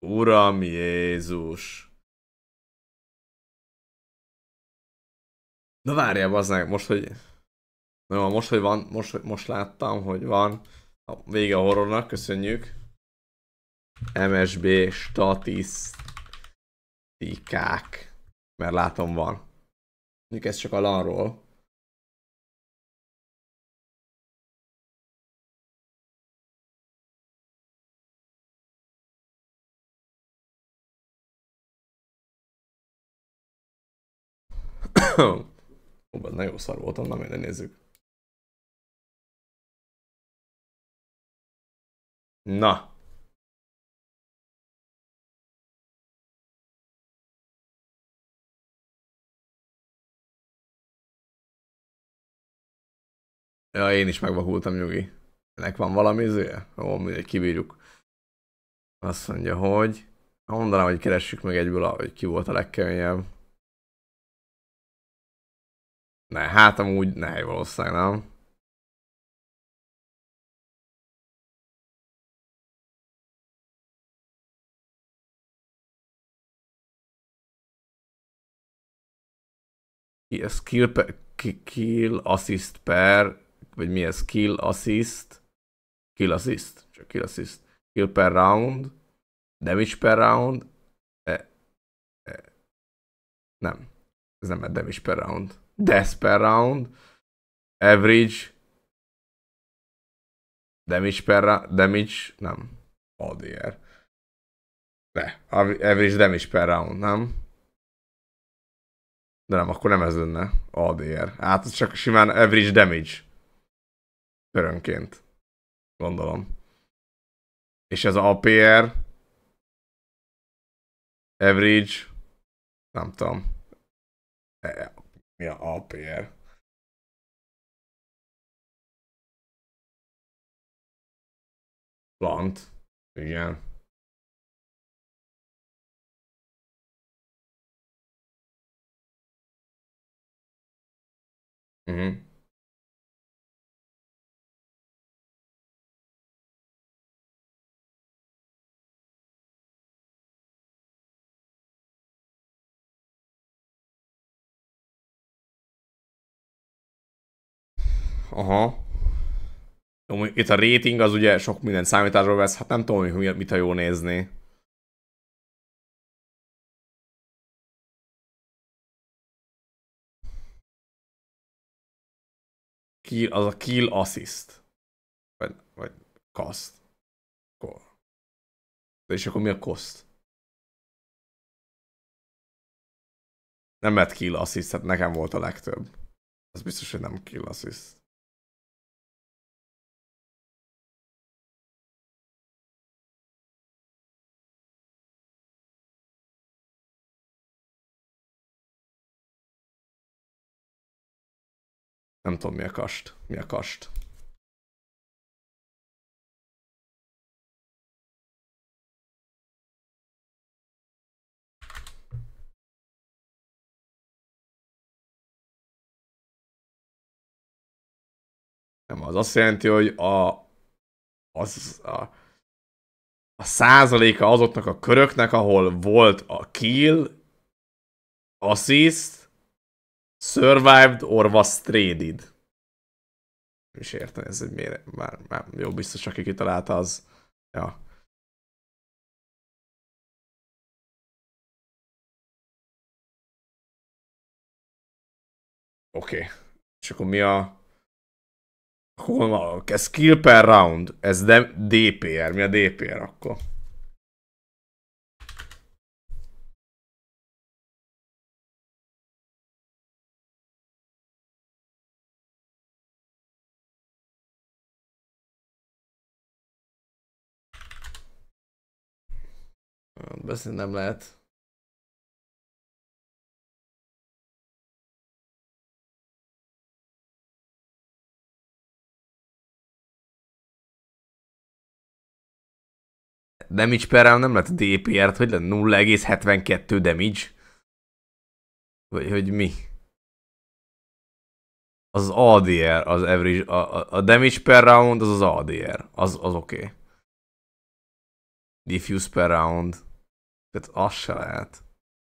Uram Jézus. Na várjál, bazdmeg, most, hogy... Na, most, hogy van, most láttam, hogy van. A vége a horrornak, köszönjük. MSB statisztikák. Mert látom van. Mondjuk ez csak a LAN-ról. Ó, na jó szar voltam, na minden nézzük. Na. Ja, én is megvakultam, nyugi. Ennek van valami izéje? Ó, mindegy, kibírjuk. Azt mondja, hogy... Mondanám, hogy keressük meg egyből, hogy ki volt a legkeményebb. Ne, hát amúgy ne, valószínűleg nem. Skill, kill assist per, vagy mi ez? Kill assist. Kill assist? Csak kill assist. Kill per round. Damage per round. Nem. Ez nem egy damage per round. Death per round. Average. Damage per round. Damage. Nem. ADR. Ne. Average damage per round, nem? De nem, akkor nem ez lenne. ADR. Hát ez csak simán average damage. Körönként. Gondolom. És ez a APR. Average. Nem tudom. Mi a APR? Plant. Igen. Mhm. Aha. Itt a rating az ugye sok minden számításról vesz, hát nem tudom, hogy mit a jó nézni. Kill, az a kill assist. Vagy cost. És akkor mi a cost? Nem lett kill assist, hát nekem volt a legtöbb. Az biztos, hogy nem kill assist. Nem tudom mi a kast. Mi a kast. Nem, az azt jelenti, hogy a százaléka azoknak a köröknek, ahol volt a kill, assist, survived or was traded. Nem is értem, ez egy miért, már jó, biztos, aki kitalálta, az... Ja. Oké. És akkor mi a... Hol van? Ez skill per round. Ez DPR. Mi a DPR akkor? Beszélni nem lehet. Damage per round nem lehet DPR-t, hogy lenne 0,72 damage? Vagy hogy mi? Az ADR, az average, a damage per round az ADR, az oké. Diffuse per round. Tehát az se lehet.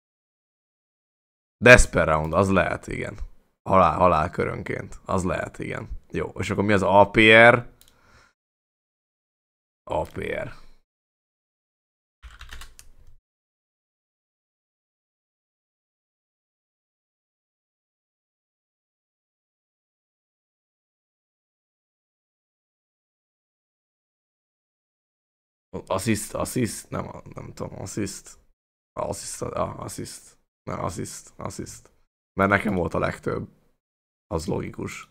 Death per round, az lehet, igen. Halál körönként. Az lehet, igen. Jó, és akkor mi az APR? APR. Assist? Nem tudom, assist. Assist. Nem, assist. Mert nekem volt a legtöbb. Az logikus.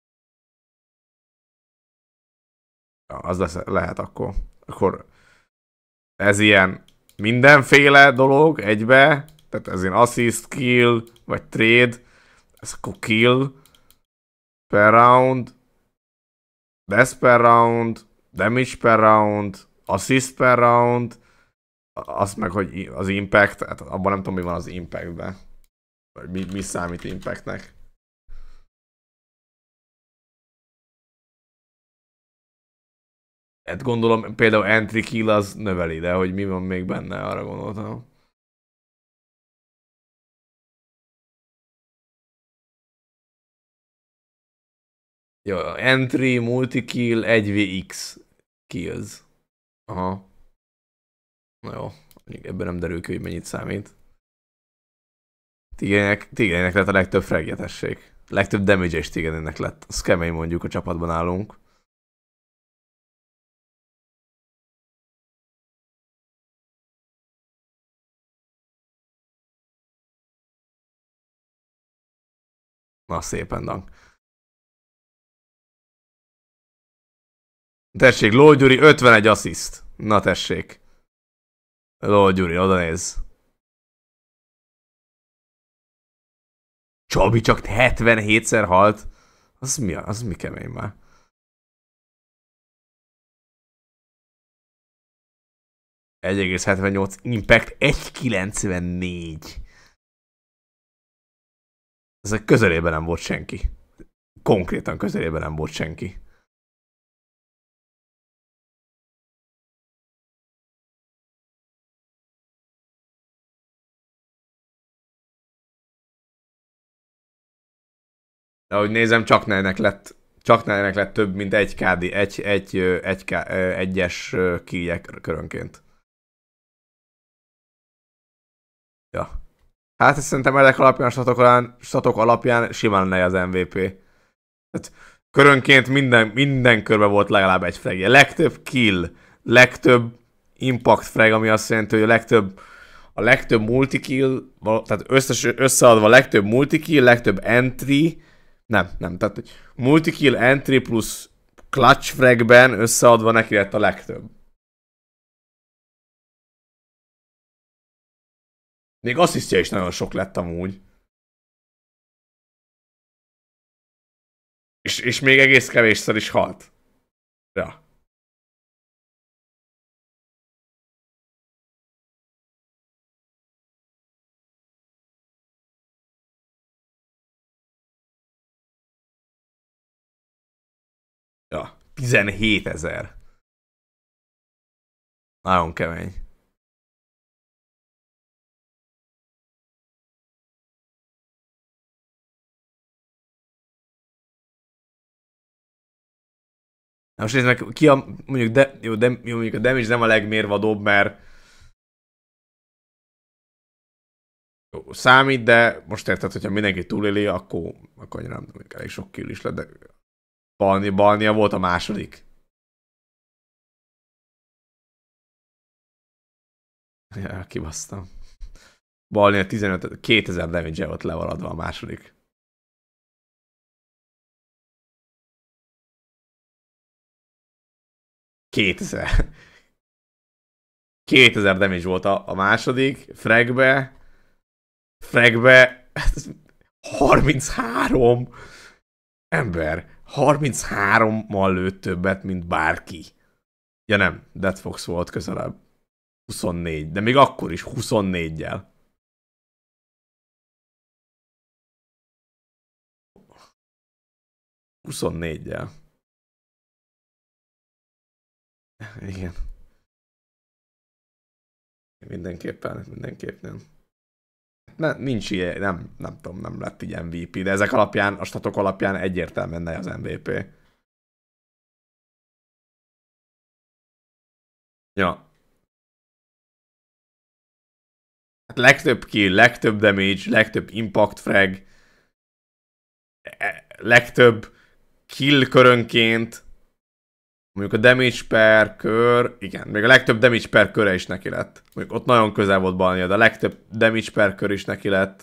Ja, az lehet akkor. Akkor ez ilyen mindenféle dolog egybe. Tehát ez ilyen assist, kill, vagy trade. Ez akkor kill per round, death per round, damage per round, assist per round, azt meg, hogy az impact, tehát abban nem tudom, mi van az impactben. Vagy mi számít impactnek. Hát gondolom például entry kill az növeli, de hogy mi van még benne, arra gondoltam. Jó, entry, multi-kill, 1vx kills. Aha. Na jó, ebben nem derül ki, hogy mennyit számít. Tigerének lett a legtöbb fragja, tessék. Legtöbb damage és Tigerének lett. Az kemény mondjuk a csapatban állunk. Na szépen, dank. Tessék, Ló Gyuri 51 assist. Na tessék. Ló Gyuri, oda néz. Csabi csak 77-szer halt. Az mi kemény már. .78 impact, 1,94. Ezek közelében nem volt senki. Konkrétan közelében nem volt senki. De ahogy nézem, csak nenek lett több, mint egy KD, egyes kígyek körönként. Ja. Hát ezt szerintem ezek alapján, a statok alapján simán lenne az MVP. Tehát körönként minden körben volt legalább egy fragje. Legtöbb kill, legtöbb impact frag, ami azt jelenti, hogy a legtöbb multi-kill, tehát összeadva a legtöbb multi-kill, legtöbb entry, nem, tehát multi-kill, entry plusz clutch fragben összeadva neki lett a legtöbb. Még asszisztja is nagyon sok lett amúgy. És még egész kevésszer is halt. Ja. Ja. 17 000. Nagyon kemény. Na most nézd meg, ki a, mondjuk, jó, mondjuk a damage nem a legmérvadóbb, mert jó, számít, de most érted, hogyha mindenki túléli, akkor nem tudom, elég sok kill is lett, de Balnia volt a második. Ja, kibasztam. Balnia 15, 2000 damage volt levaladva a második. Kétezer. 2000 damage volt a második, fragbe 33 ember, 33-mal lőtt többet, mint bárki. Ja nem, Dead Fox volt közelebb. 24, de még akkor is 24-jel. Huszonnégyel. Igen. Mindenképpen, mindenképpen. Nincs ilyen, nem tudom, nem lett így MVP, de ezek alapján, a statok alapján egyértelműen ne az MVP. Ja. Hát legtöbb kill, legtöbb damage, legtöbb impact frag, legtöbb kill körönként, mondjuk a damage per kör, igen, még a legtöbb damage per köre is neki lett. Mondjuk ott nagyon közel volt Balnia, de a legtöbb damage per kör is neki lett.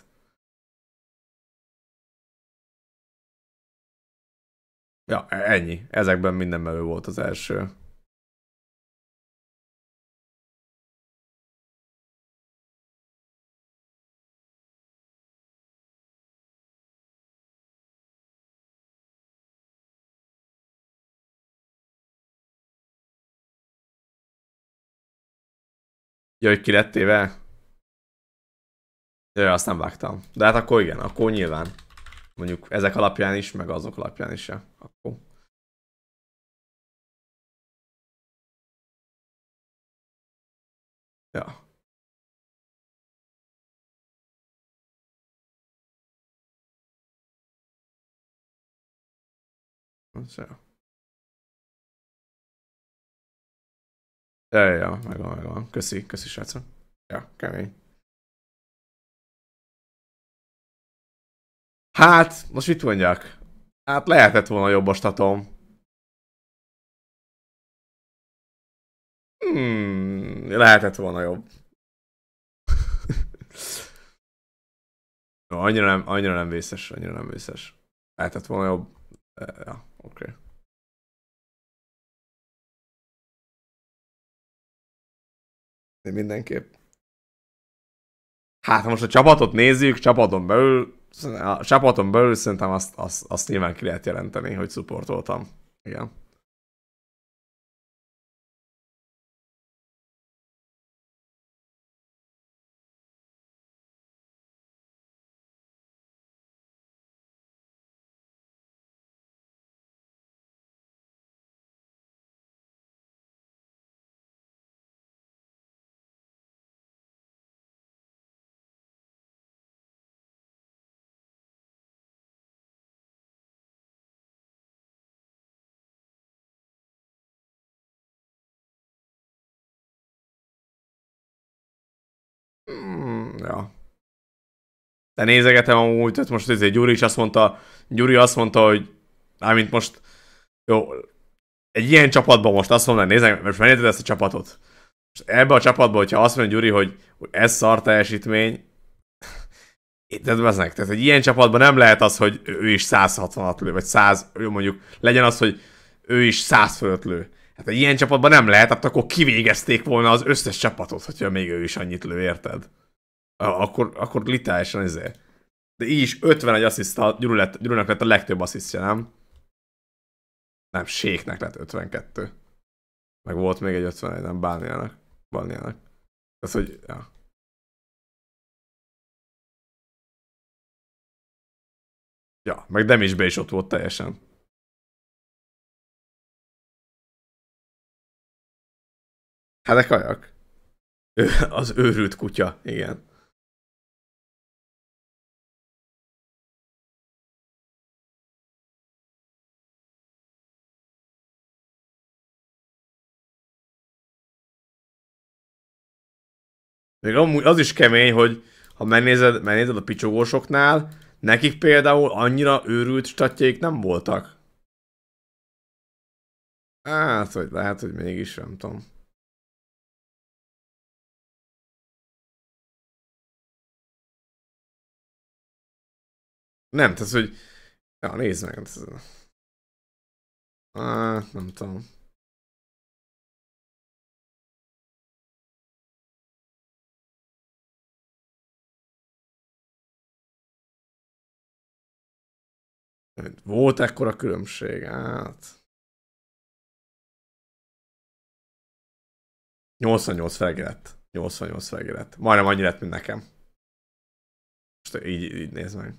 Ja, ennyi. Ezekben mindenben ő volt az első. Ja, hogy ki lett téve? Ja, azt nem vágtam. De hát akkor igen, akkor nyilván. Mondjuk ezek alapján is, meg azok alapján is. Ja. Akkor. Ja. Ja, ja, megvan, megvan. Köszi, köszi srácok. Ja, kemény. Hát, most mit mondjak? Hát lehetett volna jobb a statom. Lehetett volna jobb. No, annyira nem vészes, annyira nem vészes. Lehetett volna jobb. Ja, oké. Okay. De mindenképp. Hát, ha most a csapatot nézzük, csapaton belül szerintem azt nyilván ki lehet jelenteni, hogy supportoltam. Igen. Ja. De nézegetem amúgy, tehát most ezért Gyuri is azt mondta, hogy mármint most, jó, egy ilyen csapatban most azt mondani, nézzek, most megnézed ezt a csapatot. Most ebbe a csapatban, hogyha azt mondja Gyuri, hogy ez szar teljesítmény, tehát egy ilyen csapatban nem lehet az, hogy ő is 160-at lő, vagy 100, jó, mondjuk legyen az, hogy ő is 100 fölött lő. Hát egy ilyen csapatban nem lehet, hát akkor kivégezték volna az összes csapatot, hogyha még ő is annyit lő, érted? Akkor litálisan ezért. De így is 51 asszisztal, Gyurinak lett a legtöbb asszisztja, nem? Nem, Séknek lett 52. Meg volt még egy 51, nem Bálniának. Bálniának. Az, hogy, ja. Ja, meg Demisbe is ott volt teljesen. Hát de kajak. Ő, az őrült kutya, igen. Még amúgy az is kemény, hogy ha megnézed a picsogósoknál, nekik például annyira őrült statjaik nem voltak. Hát, hogy lehet, hogy mégis, nem tudom. Nem, tehát, hogy... Ja, nézd meg. Nem tudom. Volt ekkora különbség, hát... 88 fragi lett. 88 fragi lett. Majdnem annyi lett, mint nekem. Most így nézd meg.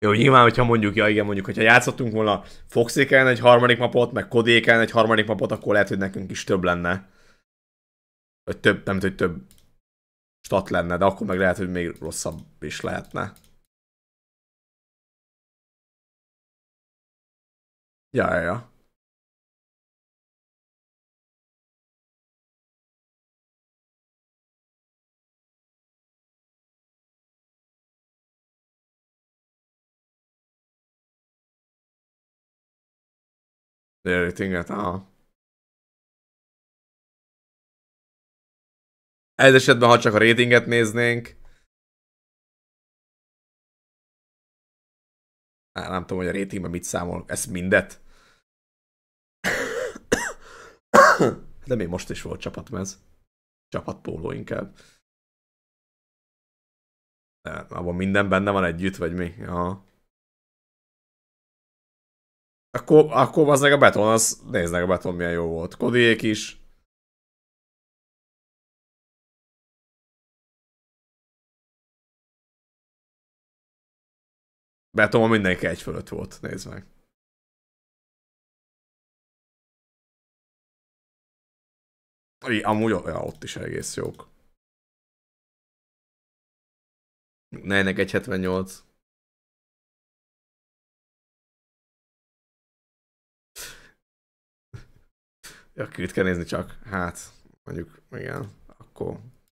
Jó, nyilván, hogyha mondjuk, ja igen, mondjuk, hogyha játszottunk volna Foxéken egy harmadik mapot, meg Kodéken egy harmadik mapot, akkor lehet, hogy nekünk is több lenne. Vagy több, nem hogy több stat lenne, de akkor meg lehet, hogy még rosszabb is lehetne. Ja, ja, ja. Ratinget, aha. Ez esetben, ha csak a ratinget néznénk, nem tudom, hogy a ratingben mit számol. Ezt mindet? De még most is volt csapatmez. Csapatpóló inkább. De abban minden benne van együtt, vagy mi? Ja. Akkor az meg a beton, az nézd a beton milyen jó volt. Kodiék is. Beton mindenki egy fölött volt, nézd meg. Amúgy ja, ott is egész jók. Nejnek 1,78. Ja, kit kell nézni csak. Hát, mondjuk, igen, akkor...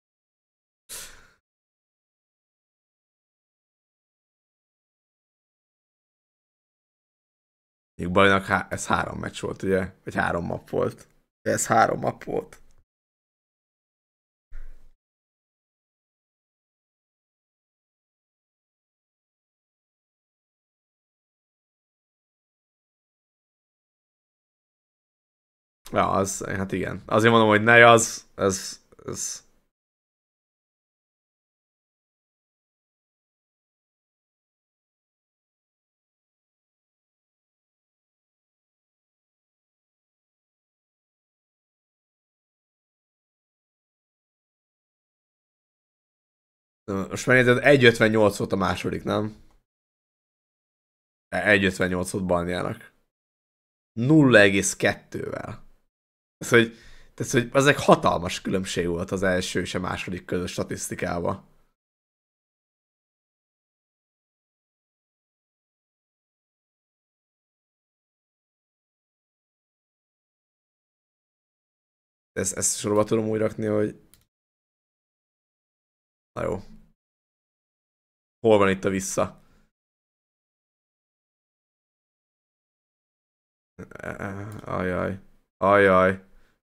Mondjuk bajnak ez 3 meccs volt, ugye? Vagy 3 map volt. Ez 3 map volt. Ja, az, hát igen. Azért mondom, hogy ne az, ez... Most megnézed, 1,58 volt a második, nem? 1,58 volt Balniának. 0,2-vel. Ez, hogy, hogy az egy hatalmas különbség volt az első és a második közös statisztikában. Ezt sorba tudom úgy rakni, hogy... Na jó. Hol van itt a vissza? Ajaj. Ajaj.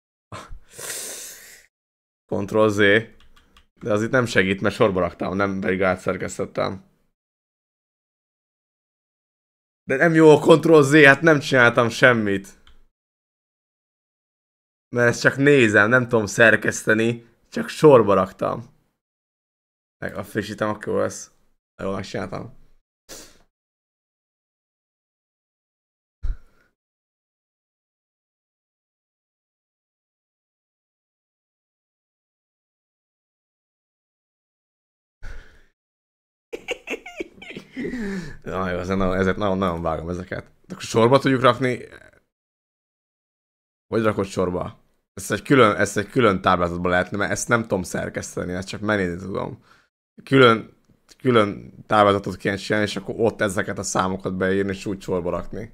Ctrl Z. De az itt nem segít, mert sorba raktam, nem pedig átszerkesztettem. De nem jó a Ctrl Z, hát nem csináltam semmit. Mert ezt csak nézem, nem tudom szerkeszteni, csak sorba raktam. Meg a frissítem, akkor jó lesz. Jól megcsináltam. Na jó, ezek nagyon vágom ezeket. De akkor sorba tudjuk rakni. Hogy rakod sorba? Ezt egy külön táblázatban lehetne, mert ezt nem tudom szerkeszteni, ezt csak megnézni tudom. Külön, külön táblázatot kéne csinálni, és akkor ott ezeket a számokat beírni, és úgy sorba rakni.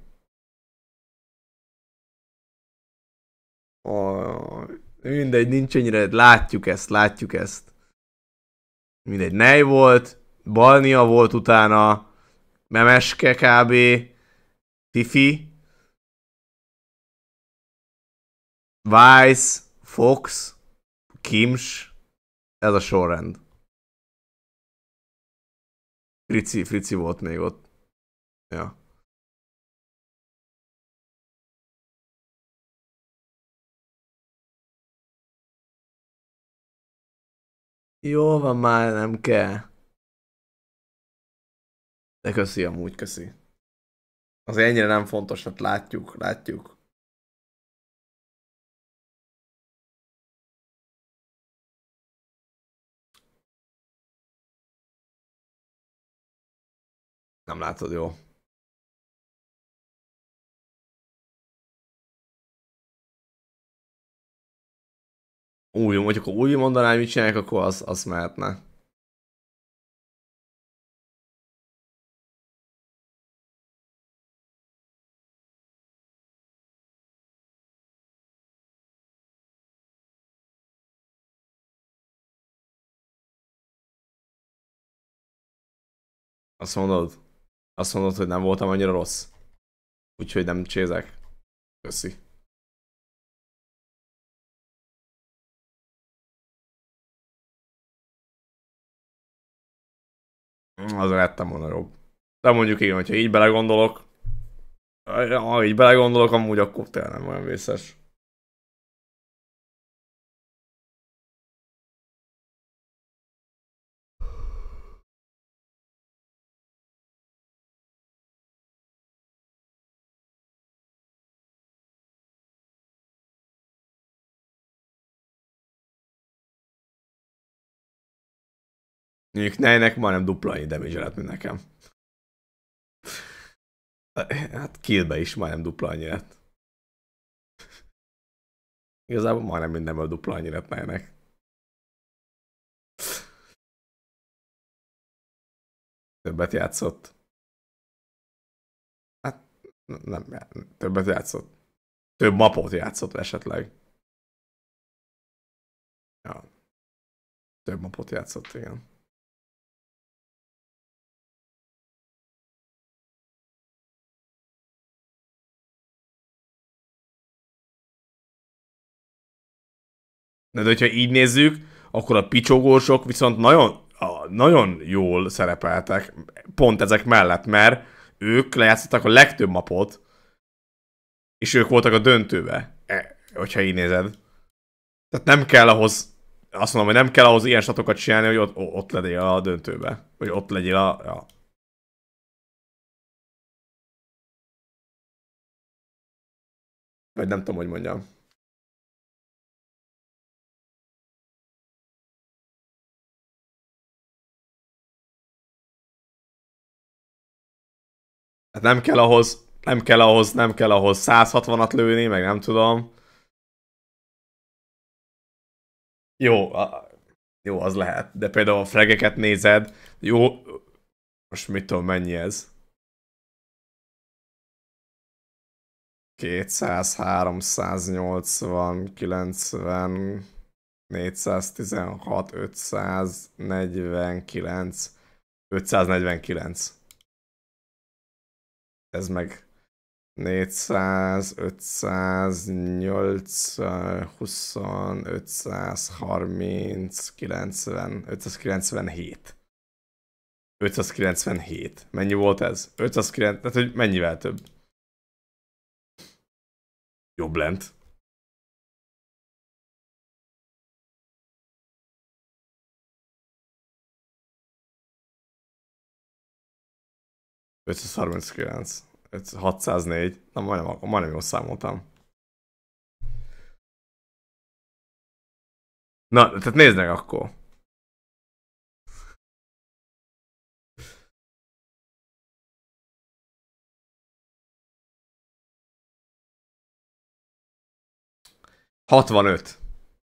Oh, mindegy, nincs ennyire, látjuk ezt. Mindegy, Nej volt, Balnia volt utána, Memeske kb, Fifi, Vice, Fox, Kims, ez a sorrend. Frici volt még ott. Ja. Jó van már, nem kell. De köszi amúgy, köszi. Azért ennyire nem fontos, hát látjuk. Nem látod, jó. Új, mondjuk, ha új mondanám, mit csinálják, akkor az mehetne. Azt mondod? Azt mondod, hogy nem voltam annyira rossz. Úgyhogy nem csézek. Köszi. Azért lettem volna jobb. De mondjuk igen, hogyha így belegondolok, ha így belegondolok, amúgy akkor tényleg nem olyan vészes. Mondjuk nejnek majdnem dupla annyi damage lett, mint nekem. Hát killbe is majdnem dupla annyi lett. Igazából majdnem mindenből dupla annyi lett nejnek. Többet játszott. Hát nem, többet játszott. Több mapot játszott esetleg. Ja, több mapot játszott, igen. De hogyha így nézzük, akkor a picsogósok viszont nagyon jól szerepeltek pont ezek mellett, mert ők lejátszottak a legtöbb mapot, és ők voltak a döntőbe, hogyha így nézed. Tehát nem kell ahhoz, azt mondom, hogy nem kell ahhoz ilyen statokat csinálni, hogy ott legyél a döntőbe. Vagy ott legyél a... Ja. Vagy nem tudom, hogy mondjam. Hát nem kell ahhoz 160-at lőni, meg nem tudom. Jó, jó, az lehet. De például a fregeket nézed, jó, most mit tudom, mennyi ez? 200, 380, 90, 416, 549, 549. Ez meg 400, 500, 8, 20, 530, 90, 597. 597. Mennyi volt ez? 509, tehát hogy mennyivel több? Jobb lent. 539. 604. Na majdnem jól számoltam. Na, tehát nézd meg akkor. ...65.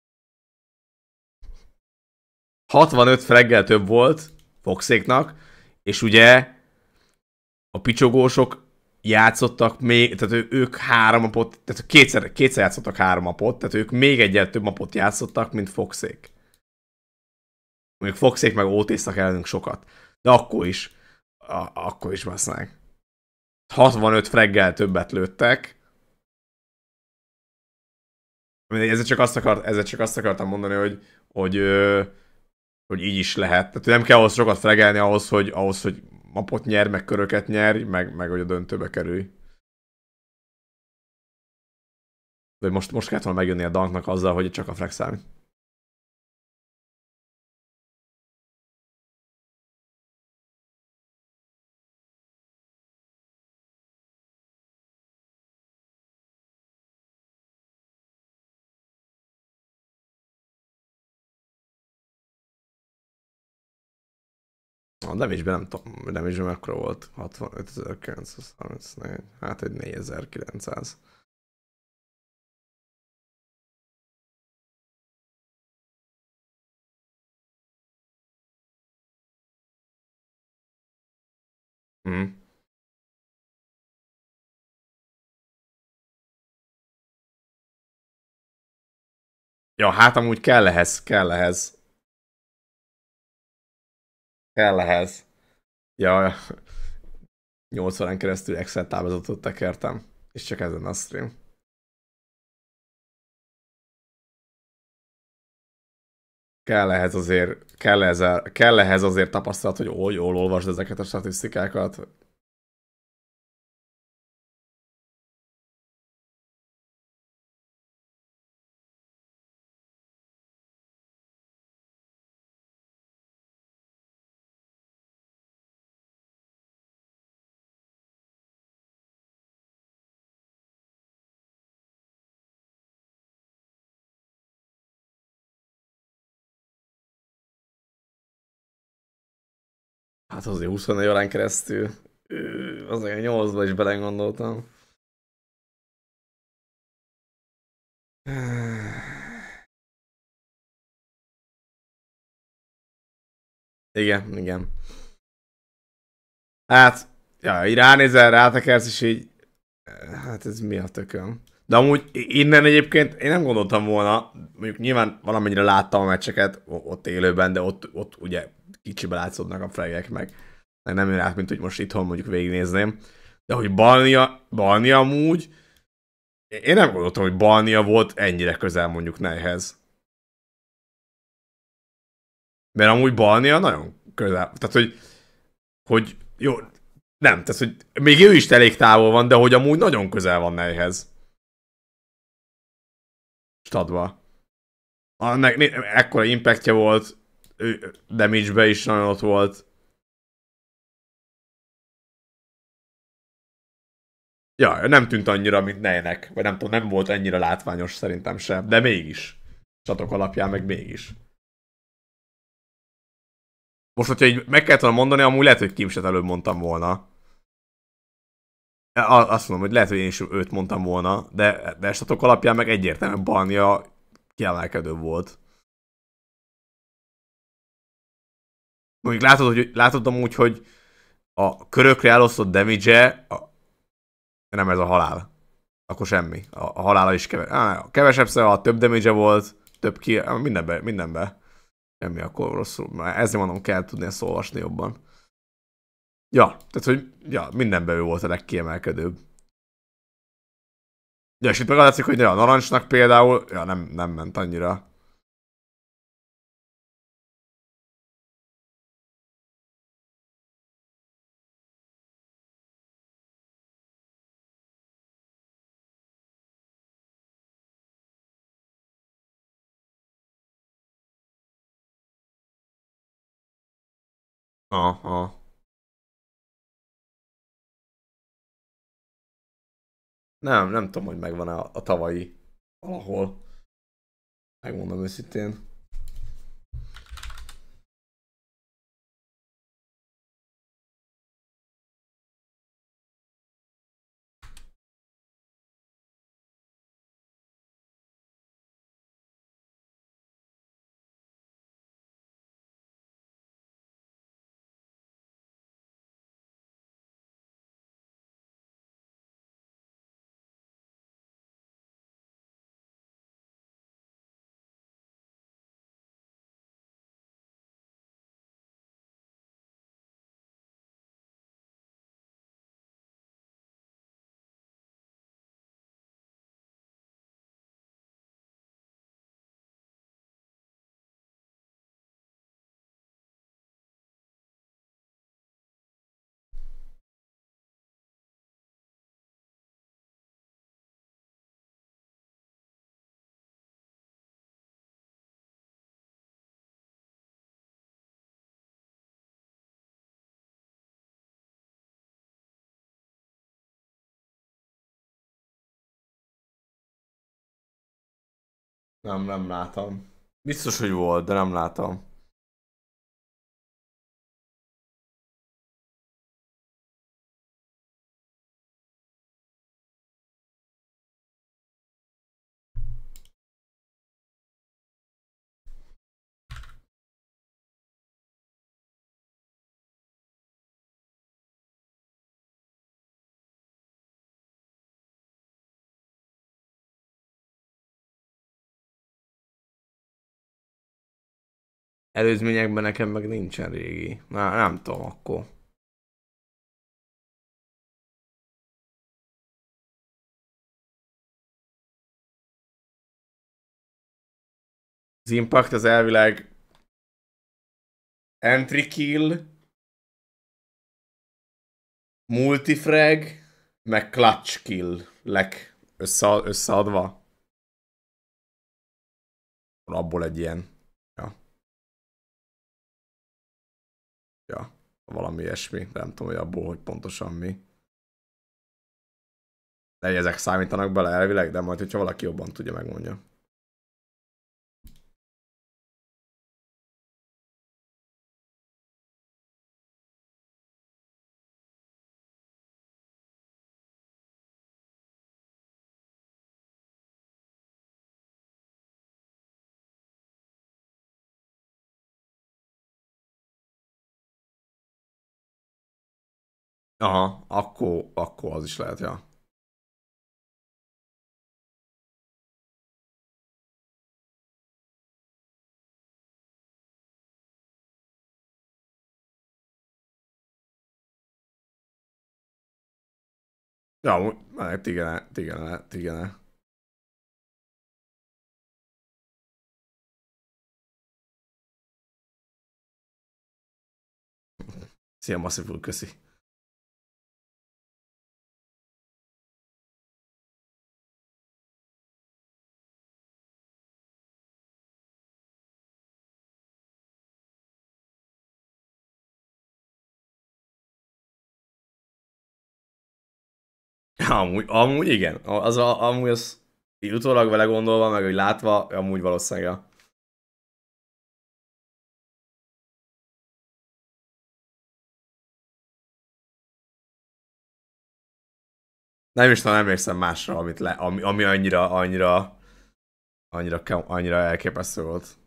65 fraggel több volt Foxéknak, és ugye a picsogósok játszottak még, tehát ők 3 mapot, tehát kétszer játszottak 3 mapot, tehát ők még egyel több mapot játszottak, mint Foxék. Mondjuk Foxék meg ótéztak ellenünk sokat. De akkor is basszák. 65 fraggel többet lőttek. Ezzel csak azt akartam mondani, hogy, hogy így is lehet. Tehát nem kell ahhoz sokat fregelni ahhoz, hogy mapot nyer, meg köröket nyer, meg hogy a döntőbe kerülj. De most kellett volna megjönni a Danknak azzal, hogy csak a frag számít. A damage-ben nem tudom, a damage-ben mekkora volt? 65.934, hát egy 4.900. Mhm. Ja, hát amúgy kell ehhez, kell ehhez. Kell ehhez. Ja, 8 órán keresztül Excel táblázatot tekertem. És csak ezen a stream. Kell ehhez azért tapasztalat, hogy jól olvasd ezeket a statisztikákat. Hát azért 24 órán keresztül. Azért 8-ba is belegondoltam. Igen, igen. Hát, ja, így ránézel, rátekersz, és így... Hát ez mi a tököm? De amúgy innen egyébként én nem gondoltam volna, mondjuk nyilván valamennyire láttam a meccseket ott élőben, de ott ugye kicsibe látszódnak a fragek meg nem jön át, mint hogy most itthon mondjuk végignézném. De hogy Balnia amúgy, én nem gondoltam, hogy Balnia volt ennyire közel mondjuk Nejhez. Mert amúgy Balnia nagyon közel. Tehát, hogy jó, nem, tehát, hogy még ő is elég távol van, de hogy amúgy nagyon közel van Nejhez. Stadba. Ekkora impactja volt, damage-be is nagyon ott volt. Ja, nem tűnt annyira, mint Nejnek. Vagy nem tudom, nem volt ennyire látványos szerintem sem, de mégis. Csatok alapján meg mégis. Most, hogyha így meg kellett volna mondani, amúgy lehet, hogy Kimset előbb mondtam volna. Azt mondom, hogy lehet, hogy én is őt mondtam volna, de statok alapján meg egyértelműen Balnia kiemelkedő volt. Mondjuk látod amúgy, hogy a körökre elosztott damage-e nem ez a halál. Akkor semmi. A halála is kevesebb ha több damage volt, több ki, mindenbe. Semmi, akkor rosszul. Már ezért mondom, kell tudni ezt olvasni jobban. Ja, tehát hogy ja, mindenben ő volt a legkiemelkedőbb. Ja, és itt meg látszik, hogy ja, a narancsnak például ja, nem ment annyira. Aha. Nem tudom, hogy megvan a tavalyi valahol. Megmondom őszintén. Nem látom. Biztos, hogy volt, de nem látom. előzményekben nekem meg nincsen régi. Na, nem tudom akkor. Az Impact az elvileg entry kill, multifrag, meg clutch kill összeadva. Abból egy ilyen. Ja, ja. Valami ilyesmi. De nem tudom, hogy abból, hogy pontosan mi. De ezek számítanak bele elvileg, de majd, hogyha valaki jobban tudja, megmondja. Aha, akkor az is lehet, ja. Ja, hát igen, igen, igen. Szia, Massive, köszi. Ja, amúgy igen. Amúgy az így utólag vele gondolva, meg hogy látva, amúgy valószínűleg. Ja. Nem is tudom, emlékszem másra, ami annyira elképesztő volt.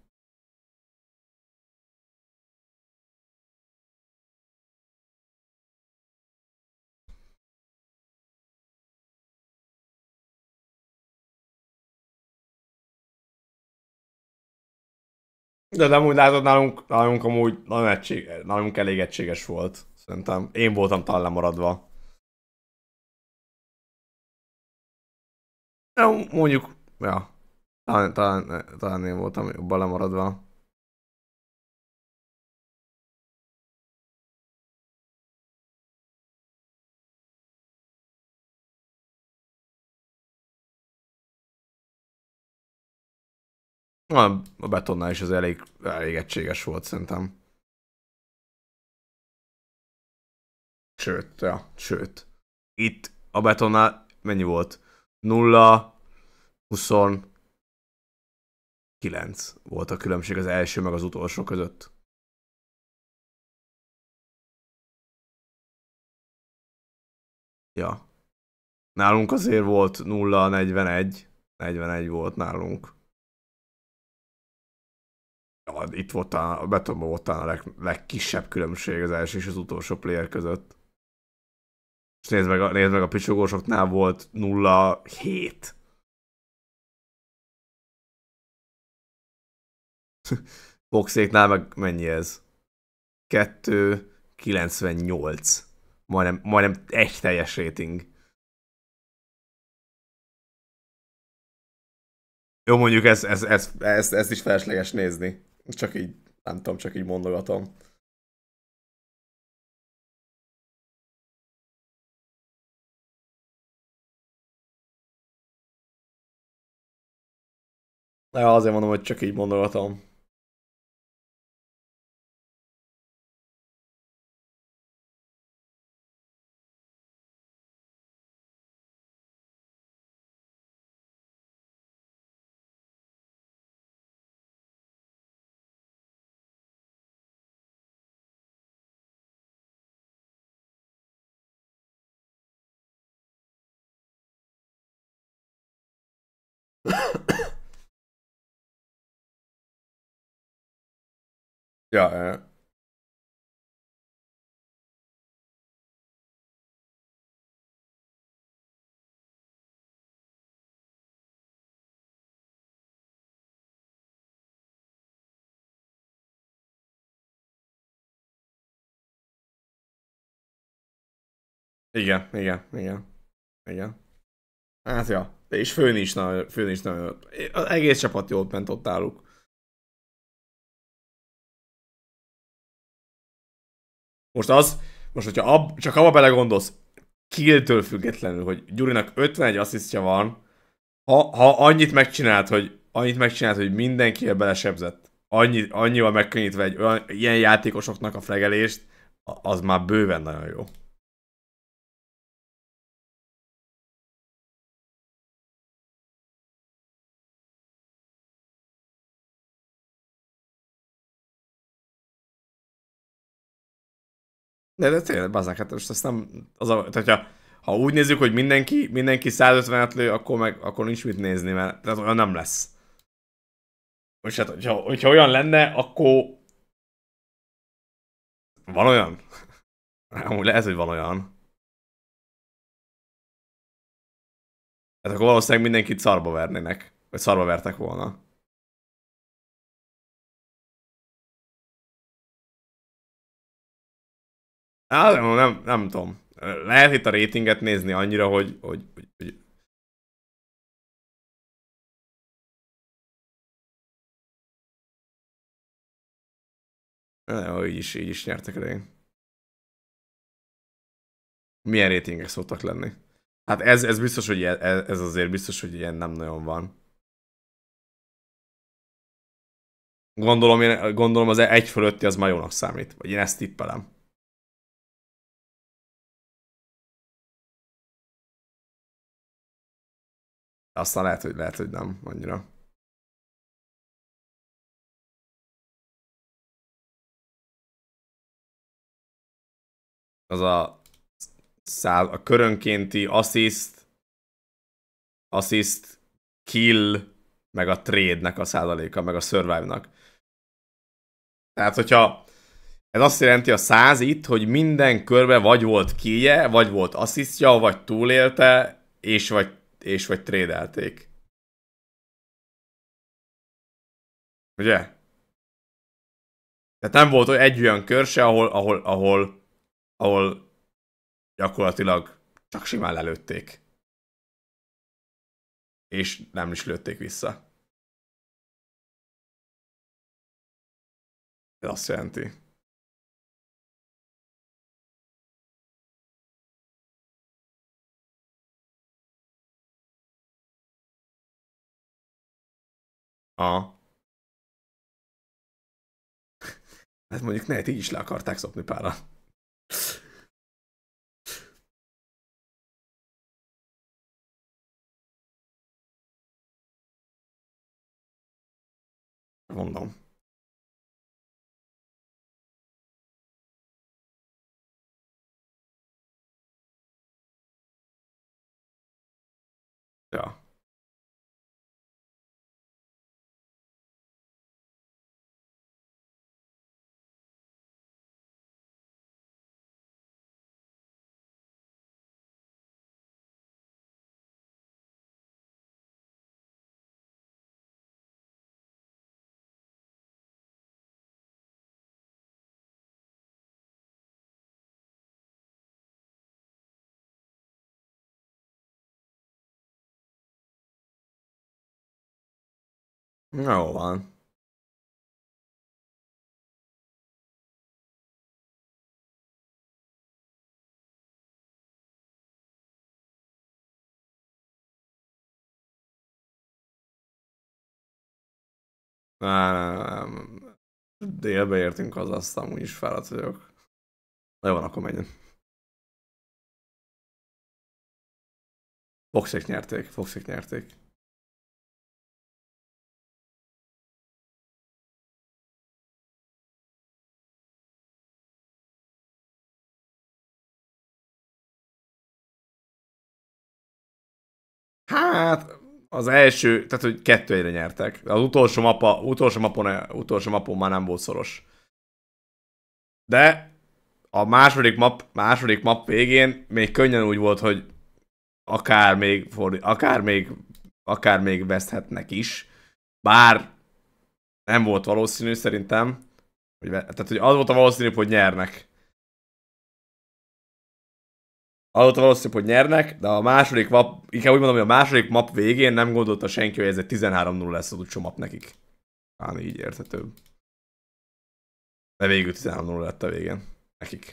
De amúgy látod, nálunk amúgy nálunk elég egységes volt. Szerintem én voltam talán lemaradva. Ja, mondjuk, ja, talán én voltam jobban lemaradva. A betonnál is az elég egységes volt szerintem. Sőt, ja, sőt. Itt a betonnál mennyi volt? 0, 29 volt a különbség az első meg az utolsó között. Ja. Nálunk azért volt 0, 41. 41 volt nálunk. Ja, itt volt a betonban volt talán a legkisebb különbség az első és az utolsó player között. És nézd meg a picsogósoknál volt 0,7. Boxéknál meg mennyi ez? 2,98. Majdnem egy teljes rating. Jó, mondjuk ezt is felesleges nézni. Csak így, nem tudom, csak így mondogatom. Ja, azért mondom, hogy csak így mondogatom. Ja, Igen, igen, igen, igen. Hát ja, és főn is nagyon, az egész csapat jól ment ott álluk. Most az, most hogyha csak abba belegondolsz, Kill-től függetlenül, hogy Gyurinak 51 asszisztja van, ha annyit megcsinált, hogy mindenkivel belesebzett, annyival megkönnyítve egy olyan, ilyen játékosoknak a fregelést, az már bőven nagyon jó. De tényleg, bazzák, hát most ezt nem, tehát ha úgy nézzük, hogy mindenki 150-et lő, akkor nincs mit nézni, mert tehát olyan nem lesz. Most hát, hogyha olyan lenne, akkor van olyan? Amúgy lehet, hogy van olyan. Hát akkor valószínűleg mindenkit szarba vernének. Vagy szarba vertek volna. Nem tudom. Lehet itt a ratinget nézni annyira, hogy így is nyertek elég. Milyen ratingek szoktak lenni? Hát ez biztos, hogy ez azért biztos, hogy ilyen nem nagyon van. Gondolom az egy fölötti az már jónak számít. Vagy én ezt tippelem. Aztán lehet, hogy nem annyira. Az a körönkénti assist, kill, meg a trade-nek a százaléka, meg a survive-nak. Tehát, hogyha ez azt jelenti a 100 itt, hogy minden körbe vagy volt killje, vagy volt asszisztja, vagy túlélte, és vagy trédelték. Ugye? Tehát nem volt egy olyan kör se, ahol gyakorlatilag csak simán lelőtték. És nem is lőtték vissza. Ez azt jelenti. Aha. Hát mondjuk ne, így is le akarták szopni pára. Mondom. Ja. Jó van. Nem. Délbe értünk az aztán, úgyis fáradt vagyok. Na jó van, akkor menjen. Foxék nyerték. Hát, az első, tehát hogy 2-1-re nyertek. Az utolsó mapon már nem volt szoros. De a második map végén még könnyen úgy volt, hogy akár még veszthetnek is. Bár nem volt valószínű szerintem. Tehát, hogy az volt a valószínűbb, hogy nyernek. Azóta valószínűleg, hogy nyernek, de a második map, inkább úgy mondom, hogy a második map végén nem gondolta senki, hogy ez egy 13-0 lesz az utolsó map nekik. Talán így érthetőbb. De végül 13-0 lett a végén. Nekik.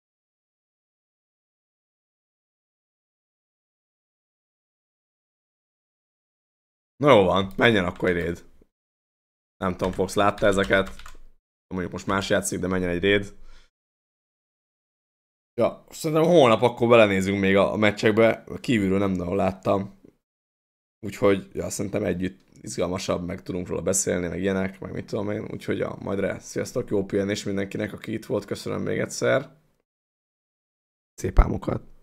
Na jó van, menjen akkor egy raid. Nem tudom, Fox látta ezeket. Mondjuk most más játszik, de menjen egy raid. Ja, szerintem holnap akkor belenézünk még a meccsekbe. Kívülről nem nagyon láttam. Úgyhogy, ja, szerintem együtt izgalmasabb, meg tudunk róla beszélni, meg ilyenek, meg mit tudom én. Úgyhogy, ja, majd re. Sziasztok, jó pihenés mindenkinek, aki itt volt. Köszönöm még egyszer. Szép álmokat.